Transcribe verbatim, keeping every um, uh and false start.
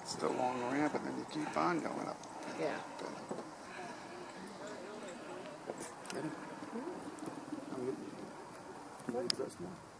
It's the long ramp, and then you keep on going up. Yeah. Get it? I'm getting it. What's that small?